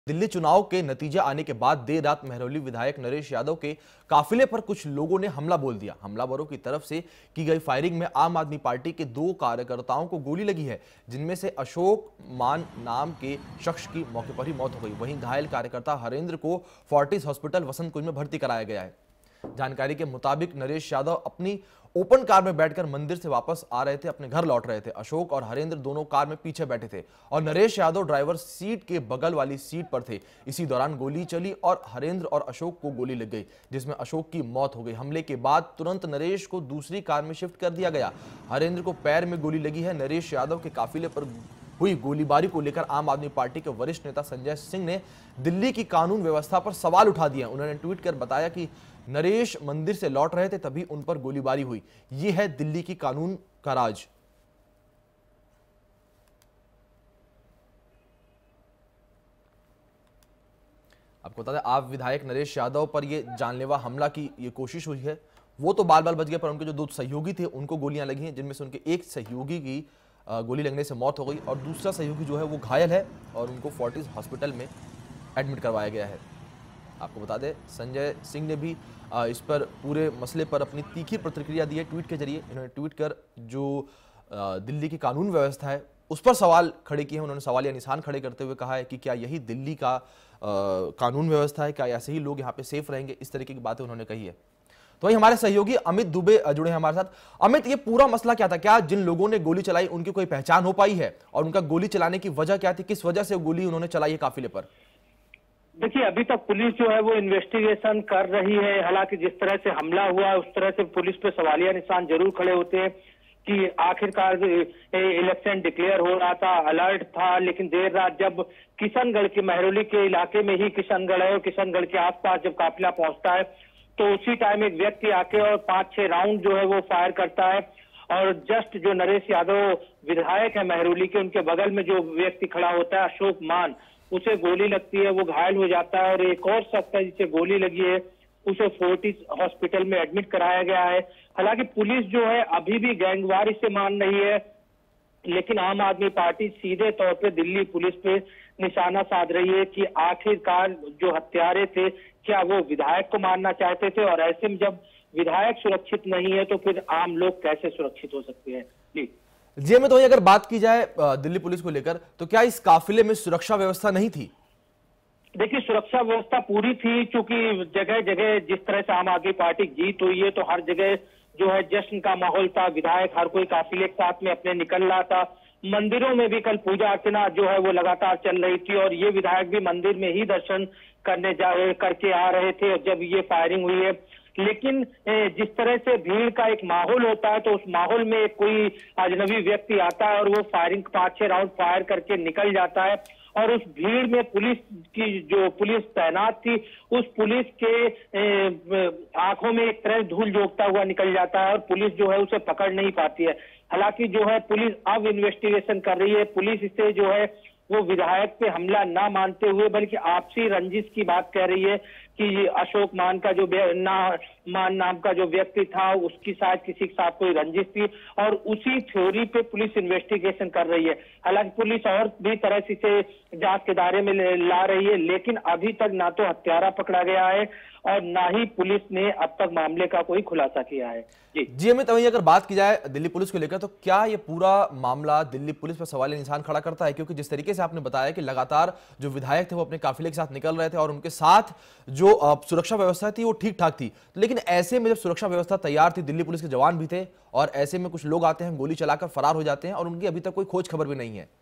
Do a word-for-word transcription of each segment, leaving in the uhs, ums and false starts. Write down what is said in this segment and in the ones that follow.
दिल्ली चुनाव के नतीजे आने के बाद देर रात महरौली विधायक नरेश यादव के काफिले पर कुछ लोगों ने हमला बोल दिया। हमलावरों की तरफ से की गई फायरिंग में आम आदमी पार्टी के दो कार्यकर्ताओं को गोली लगी है, जिनमें से अशोक मान नाम के शख्स की मौके पर ही मौत हो गई। वहीं घायल कार्यकर्ता हरेंद्र को फोर्टिस हॉस्पिटल वसंत कुंज में भर्ती कराया गया है। जानकारी के मुताबिक नरेश यादव अपनी ओपन कार में बैठकर मंदिर से वापस आ रहे थे, अपने घर लौट रहे थे। अशोक और हरेंद्र दोनों कार में पीछे बैठे थे और नरेश यादव ड्राइवर सीट के बगल वाली सीट पर थे। इसी दौरान गोली चली और हरेंद्र और अशोक को गोली लग गई, जिसमें अशोक की मौत हो गई। हमले के बाद तुरंत नरेश को दूसरी कार में शिफ्ट कर दिया गया। हरेंद्र को पैर में गोली लगी है। नरेश यादव के काफिले पर हुई गोलीबारी को लेकर आम आदमी पार्टी के वरिष्ठ नेता संजय सिंह ने दिल्ली की कानून व्यवस्था पर सवाल उठा दिए। उन्होंने ट्वीट कर बताया कि नरेश मंदिर से लौट रहे थे, तभी उन पर गोलीबारी हुई। यह है दिल्ली की कानून का राज। आपको बता दें, आप विधायक नरेश यादव पर यह जानलेवा हमला की ये कोशिश हुई है। वो तो बाल बाल बच गए, पर उनके जो दो सहयोगी थे उनको गोलियां लगी हैं, जिनमें से उनके एक सहयोगी की गोली लगने से मौत हो गई और दूसरा सहयोगी जो है वो घायल है और उनको फोर्टिस हॉस्पिटल में एडमिट करवाया गया है। आपको बता दें, संजय सिंह ने भी इस पर पूरे मसले पर अपनी तीखी प्रतिक्रिया दी है ट्वीट के जरिए। इन्होंने ट्वीट कर जो दिल्ली की कानून व्यवस्था है उस पर सवाल खड़े किए हैं। उन्होंने सवाल या निशान खड़े करते हुए कहा है कि क्या यही दिल्ली का आ, कानून व्यवस्था है, क्या ऐसे ही लोग यहाँ पे सेफ रहेंगे, इस तरीके की बातें उन्होंने कही है। तो वही हमारे सहयोगी अमित दुबे जुड़े हैं हमारे साथ। अमित, ये पूरा मसला क्या था? क्या जिन लोगों ने गोली चलाई उनकी कोई पहचान हो पाई है और उनका गोली चलाने की वजह क्या थी? किस वजह से गोली उन्होंने चलाई है काफिले पर? देखिए, अभी तक पुलिस जो है वो इन्वेस्टिगेशन कर रही है। हालांकि जिस तरह से हमला हुआ उस तरह से पुलिस पे सवालिया निशान जरूर खड़े होते हैं कि आखिरकार इलेक्शन डिक्लेयर हो रहा था, अलर्ट था, लेकिन देर रात जब किशनगढ़ के महरौली के इलाके में ही किशनगढ़ है और किशनगढ़ के आसपास जब काफिला पहुंचता है तो उसी टाइम एक व्यक्ति आके और पांच छह राउंड जो है वो फायर करता है और जस्ट जो नरेश यादव विधायक है महरौली के, उनके बगल में जो व्यक्ति खड़ा होता है अशोक मान, उसे गोली लगती है, वो घायल हो जाता है और एक और शख्स है जिसे गोली लगी है उसे फोर्टिस हॉस्पिटल में एडमिट कराया गया है। हालांकि पुलिस जो है अभी भी गैंगवार से मान रही है, लेकिन आम आदमी पार्टी सीधे तौर पे दिल्ली पुलिस पे निशाना साध रही है कि आखिरकार जो हत्यारे थे क्या वो विधायक को मारना चाहते थे, और ऐसे में जब विधायक सुरक्षित नहीं है तो फिर आम लोग कैसे सुरक्षित हो सकते हैं। जी जी में तो अगर बात की जाए दिल्ली पुलिस को लेकर, तो क्या इस काफिले में सुरक्षा व्यवस्था नहीं थी? देखिए, सुरक्षा व्यवस्था पूरी थी, क्योंकि जगह जगह जिस तरह से आम आदमी पार्टी जीत हुई है तो हर जगह जो है जश्न का माहौल था। विधायक हर कोई काफिले के साथ में अपने निकल रहा था। मंदिरों में भी कल पूजा अर्चना जो है वो लगातार चल रही थी और ये विधायक भी मंदिर में ही दर्शन करने जा करके आ रहे थे जब ये फायरिंग हुई है। लेकिन जिस तरह से भीड़ का एक माहौल होता है तो उस माहौल में कोई अजनबी व्यक्ति आता है और वो फायरिंग पांच छह राउंड फायर करके निकल जाता है और उस भीड़ में पुलिस की जो पुलिस तैनात थी उस पुलिस के आंखों में एक तरह धूल झोंकता हुआ निकल जाता है और पुलिस जो है उसे पकड़ नहीं पाती है। हालांकि जो है पुलिस अब इन्वेस्टिगेशन कर रही है। पुलिस इसे जो है वो विधायक पे हमला ना मानते हुए बल्कि आपसी रंजिश की बात कह रही है कि अशोक मान का जो ना मान नाम का जो व्यक्ति था उसकी शायद किसी के साथ कोई रंजिश थी और उसी थ्योरी पे पुलिस इन्वेस्टिगेशन कर रही है। हालांकि पुलिस और भी तरह से इसे जांच के दायरे में ला रही है, लेकिन अभी तक ना तो हत्यारा पकड़ा गया है और ना ही पुलिस ने अब तक मामले का कोई खुलासा किया है। जी जी अमित, वहीं अगर बात की जाए दिल्ली पुलिस को लेकर, तो क्या ये पूरा मामला दिल्ली पुलिस पर सवाल निशान खड़ा करता है? क्योंकि जिस तरीके से आपने बताया कि लगातार जो विधायक थे वो अपने काफिले के साथ निकल रहे थे और उनके साथ जो सुरक्षा व्यवस्था थी वो ठीक ठाक थी, लेकिन ऐसे में जब सुरक्षा व्यवस्था तैयार थी, दिल्ली पुलिस के जवान भी थे और ऐसे में कुछ लोग आते हैं, गोली चलाकर फरार हो जाते हैं और उनकी अभी तक कोई खोज खबर भी नहीं है।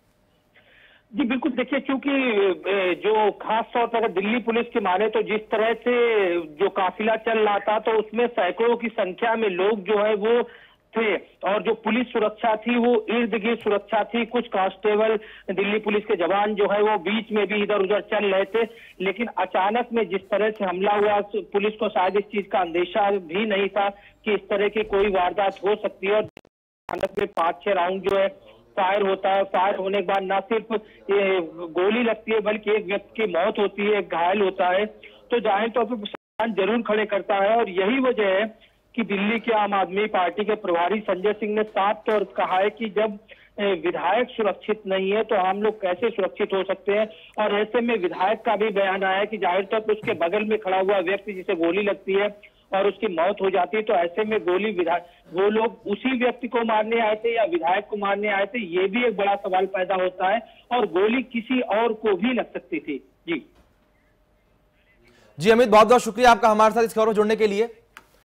जी बिल्कुल, देखिए, क्योंकि जो खास तौर पर अगर दिल्ली पुलिस की माने तो जिस तरह से जो काफिला चल रहा था तो उसमें सैकड़ों की संख्या में लोग जो है वो थे और जो पुलिस सुरक्षा थी वो इर्द गिर्द सुरक्षा थी। कुछ कांस्टेबल दिल्ली पुलिस के जवान जो है वो बीच में भी इधर उधर चल रहे थे, लेकिन अचानक में जिस तरह से हमला हुआ पुलिस को शायद इस चीज का अंदेशा भी नहीं था कि इस तरह की कोई वारदात हो सकती है। और अचानक में पांच छह राउंड जो है फायर होता है। फायर होने के बाद न सिर्फ ये गोली लगती है बल्कि एक व्यक्ति की मौत होती है, एक घायल होता है, तो जाहिर तौर पर सवाल जरूर खड़े करता है। और यही वजह है कि दिल्ली के आम आदमी पार्टी के प्रभारी संजय सिंह ने साफ तौर पर कहा है कि जब विधायक सुरक्षित नहीं है तो हम लोग कैसे सुरक्षित हो सकते हैं। और ऐसे में विधायक का भी बयान आया कि जाहिर तौर पर उसके बगल में खड़ा हुआ व्यक्ति जिसे गोली लगती है और उसकी मौत हो जाती है, तो ऐसे में गोली विधायक वो लोग उसी व्यक्ति को मारने आए थे या विधायक को मारने आए थे, ये भी एक बड़ा सवाल पैदा होता है। और गोली किसी और को भी लग सकती थी। जी जी अमित, बहुत बहुत शुक्रिया आपका हमारे साथ इस खबर में जुड़ने के लिए।